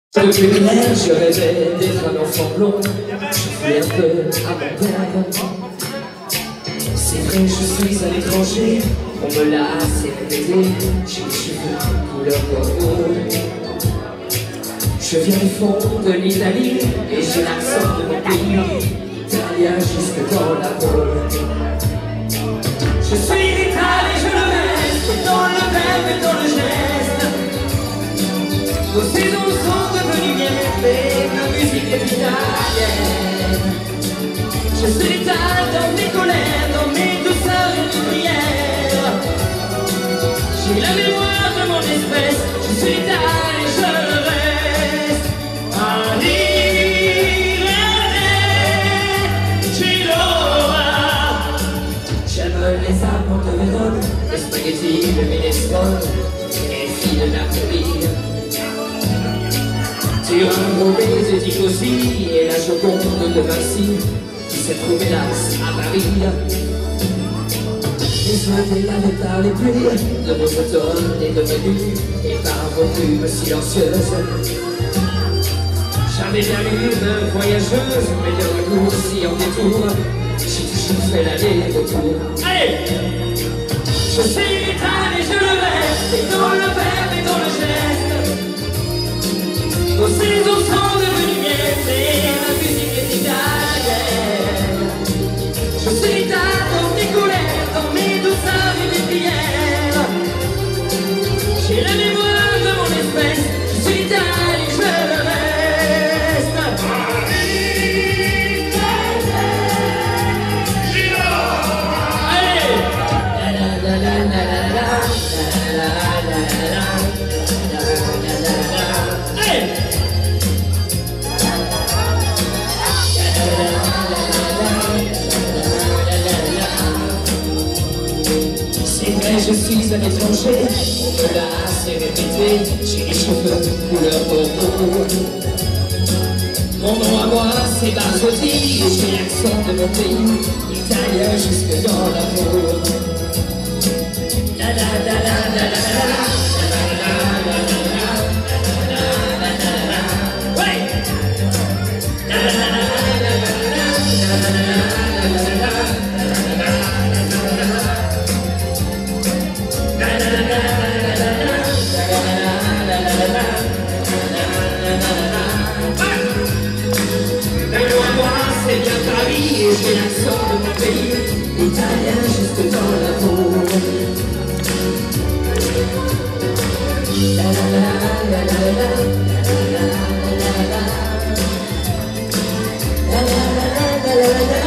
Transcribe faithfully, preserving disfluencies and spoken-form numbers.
Depuis l'air, je rêvais d'être un enfant blond. Je voulais un peu à mon père. C'est vrai, je suis un étranger. On me l'a assez répété. J'ai les cheveux couleur bordeaux. Je viens du fond de l'Italie et j'ai l'accent de mon pays, italien jusque dans la peau. Je suis italien, je le reste, dans le verbe et dans le geste. Nos saisons sont devenues miennes, mais ma musique est italienne. Je suis italien dans mes colères, dans mes douceurs et mes prières. J'ai la mémoire de mon espèce, je suis italien, je le reste. J'aime les amandes de Vérone, les spaghettis de Minestrone, les filles de Napoli. Tu as un gros baiser d'Icosie et la Joconde de Vinci qui s'est trouvée là à Paris. Et souhaiter laver par les pluies de vos automnes et de mes nuits et par vos plumes silencieuses. J'avais bien lu une voyageuse, mais de retour si en détour, j'ai toujours fait l'aller-retour. Allez! Je suis italien et je le reste, et dans le verbe et dans le geste. Nos saisons sont devenues miennes, et la musique est italienne. Je suis italien dans mes colères, dans mes douceurs et mes prières. J'ai la mémoire de mon espèce, je suis italien et je le reste. Je suis un étranger, on me l'a assez répété, j'ai les cheveux couleur bordeaux. Mon nom à moi c'est Barzotti, et j'ai l'accent de mon pays, italien jusque dans la peau. La la la la la la j'ai l'accent de mon pays, italien jusque dans la peau. La la la la la la la la la la la la la la la la la la.